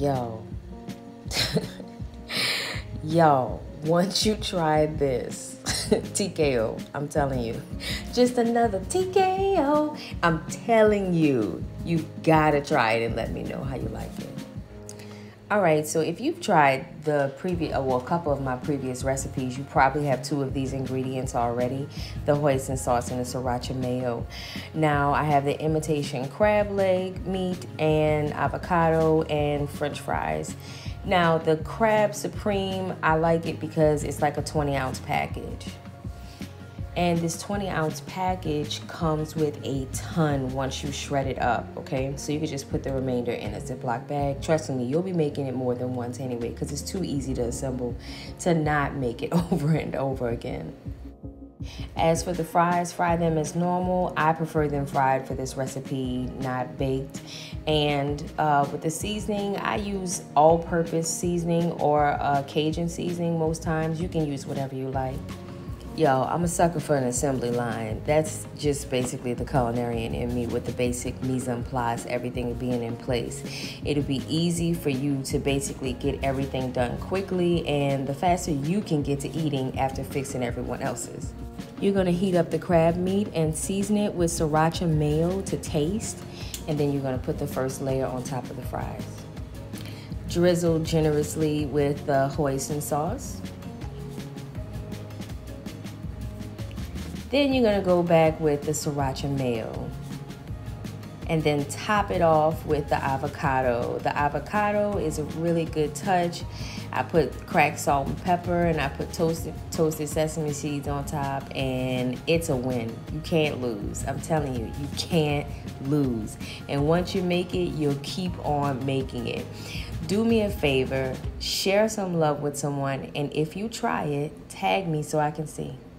Yo. Yo, once you try this, TKO, I'm telling you. Just another TKO. I'm telling you, you gotta try it and let me know how you like it. All right, so if you've tried the previous, well, a couple of my previous recipes, you probably have two of these ingredients already, the hoisin sauce and the sriracha mayo. Now, I have the imitation crab leg meat and avocado and french fries. Now, the crab supreme, I like it because it's like a 20-ounce package. And this 20-ounce package comes with a ton once you shred it up, okay? So you can just put the remainder in a Ziploc bag. Trust me, you'll be making it more than once anyway because it's too easy to assemble to not make it over and over again. As for the fries, fry them as normal. I prefer them fried for this recipe, not baked. And with the seasoning, I use all-purpose seasoning or Cajun seasoning most times. You can use whatever you like. Yo, I'm a sucker for an assembly line. That's just basically the culinarian in me with the basic mise en place, everything being in place. It'll be easy for you to basically get everything done quickly, and the faster you can get to eating after fixing everyone else's. You're gonna heat up the crab meat and season it with sriracha mayo to taste, and then you're gonna put the first layer on top of the fries. Drizzle generously with the hoisin sauce. Then you're gonna go back with the sriracha mayo and then top it off with the avocado. The avocado is a really good touch. I put cracked salt and pepper and I put toasted sesame seeds on top, and it's a win. You can't lose. I'm telling you, you can't lose. And once you make it, you'll keep on making it. Do me a favor, share some love with someone, and if you try it, tag me so I can see.